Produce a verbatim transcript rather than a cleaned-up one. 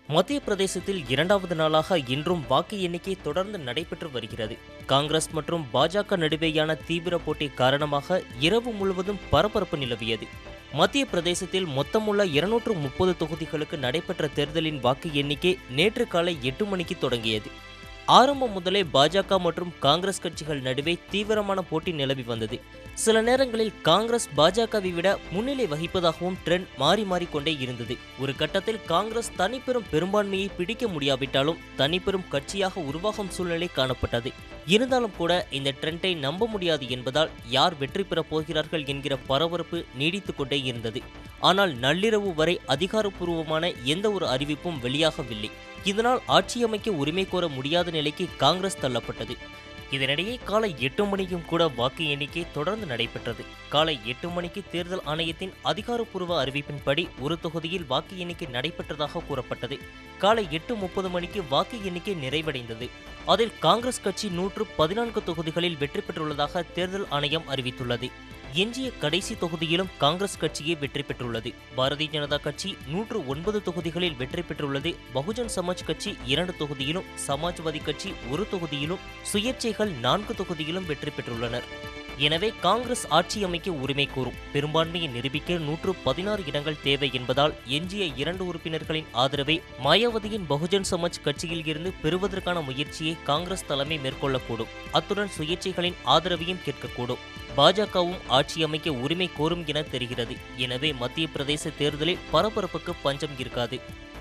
மத்திய பிரதேசத்தில் இரண்டாவது நாளாக இன்றும் வாக்கு எண்ணிக்கை தொடர்ந்து நடைபெற்று வருகிறது. காங்கிரஸ் மற்றும் பாஜக நடுவேயான தீவிர போட்டி காரணமாக இரவு முழுவதும் பரபரப்பு நிலவியது. மத்திய பிரதேசத்தில் மொத்தமுள்ள இருநூற்று முப்பது தொகுதிகளுக்கு நடைபெற்ற தேர்தலின் வாக்கு எண்ணிக்கை நேற்று காலை எட்டு மணிக்கு தொடங்கியது. ஆரம்பம் முதலே பாஜக மற்றும் காங்கிரஸ் கட்சிகள் நடுவே தீவிரமான போட்டி நிலவி வந்தது. சில நேரங்களில் காங்கிரஸ் பாஜகவை விட முன்னிலை வகிப்பதாகவும் ட்ரெண்ட் மாறி மாறிக்கொண்டே இருந்தது. ஒரு கட்டத்தில் காங்கிரஸ் தனிப்பெரும் பெரும்பான்மையை பிடிக்க முடியாவிட்டாலும் தனிப்பெரும் கட்சியாக உருவாகும் சூழ்நிலை காணப்பட்டது. இருந்தாலும் கூட இந்த ட்ரெண்டை நம்ப முடியாது என்பதால் யார் வெற்றி பெறப் போகிறார்கள் என்கிற பரபரப்பு நீடித்துக் கொண்டே இருந்தது. ஆனால் நள்ளிரவு வரை அதிகாரப்பூர்வமான எந்த ஒரு அறிவிப்பும் வெளியாகவில்லை. இதனால் ஆட்சியமைக்க உரிமை கோர முடியாத நிலைக்கு காங்கிரஸ் தள்ளப்பட்டது. இதனிடையே காலை எட்டு மணிக்கும் கூட வாக்கு எண்ணிக்கை தொடர்ந்து நடைபெற்றது. காலை எட்டு மணிக்கு தேர்தல் ஆணையத்தின் அதிகாரப்பூர்வ அறிவிப்பின்படி ஒரு தொகுதியில் வாக்கு எண்ணிக்கை நடைபெற்றதாக கூறப்பட்டது. காலை எட்டு முப்பது மணிக்கு வாக்கு எண்ணிக்கை நிறைவடைந்தது. அதில் காங்கிரஸ் கட்சி நூற்று பதினான்கு தொகுதிகளில் வெற்றி பெற்றுள்ளதாக தேர்தல் ஆணையம் அறிவித்துள்ளது. எஞ்சிய கடைசி தொகுதியிலும் காங்கிரஸ் கட்சியே வெற்றி பெற்றுள்ளது. பாரதிய ஜனதா கட்சி நூற்று ஒன்பது தொகுதிகளில் வெற்றி பெற்றுள்ளது. பகுஜன் சமாஜ் கட்சி இரண்டு தொகுதியிலும், சமாஜ்வாதி கட்சி ஒரு தொகுதியிலும், சுயேட்சைகள் நான்கு தொகுதியிலும் வெற்றி பெற்றுள்ளனர். எனவே காங்கிரஸ் ஆட்சி அமைக்க உரிமை கோரும். பெரும்பான்மையை நிரூபிக்க நூற்று பதினாறு இடங்கள் தேவை என்பதால் எஞ்சிய இரண்டு உறுப்பினர்களின் ஆதரவை மாயாவதியின் பகுஜன் சமாஜ் கட்சியில் இருந்து பெறுவதற்கான முயற்சியை காங்கிரஸ் தலைமை மேற்கொள்ளக்கூடும். அத்துடன் சுயேட்சைகளின் ஆதரவையும் கேட்கக்கூடும். பாஜகவும் ஆட்சி அமைக்க உரிமை கோரும் என தெரிகிறது. எனவே மத்திய பிரதேச தேர்தலில் பரபரப்புக்கு பஞ்சம் இருக்காது.